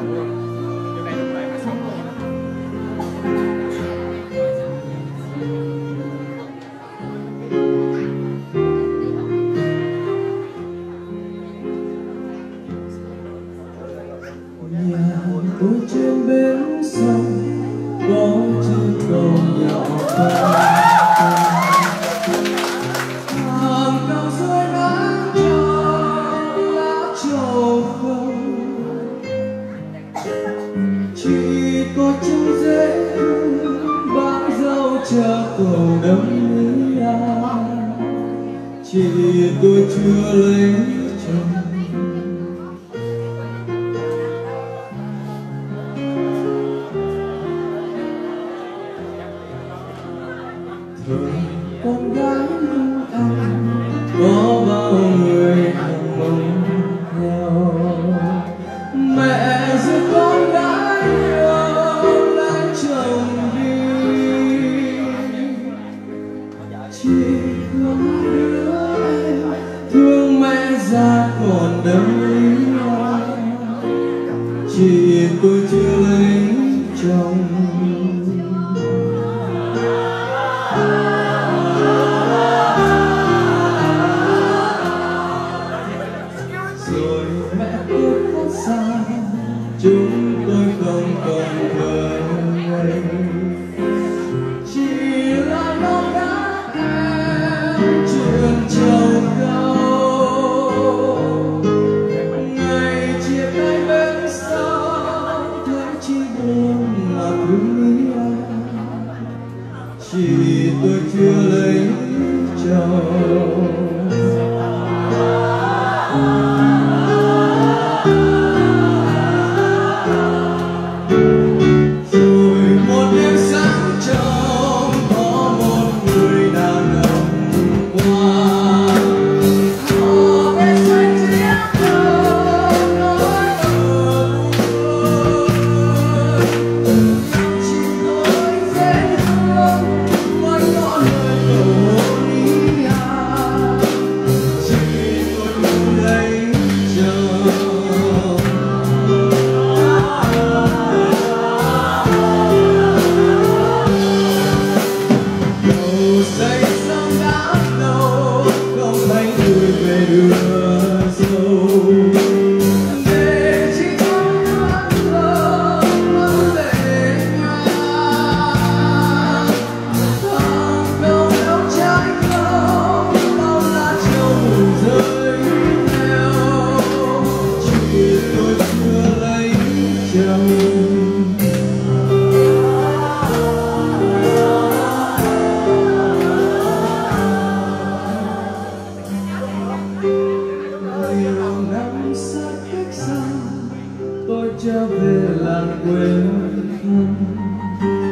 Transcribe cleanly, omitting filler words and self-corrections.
Tôi trên bến sông có chiếc cầu nhỏ hàng cao dưới nắng trong lá trầu không, chỉ có trông dễ thương bãi dâu chờ cầu đắm lý ai, chỉ tôi chưa lấy chồng. Con gái như anh có bao người hằng mong theo, mẹ giữ con gái yêu lấy chồng đi, chỉ có đứa em thương mẹ già còn đâm lý ai, chỉ tôi chưa lấy chồng. Rồi mẹ tôi có xa, chúng tôi không còn về, chỉ là non nát em chuyện trầu câu. Ngày chia tay bên sông thấy chỉ buồn mà thương ý anh, chỉ tôi chưa lấy chồng. Tôi trở về làng quê hương,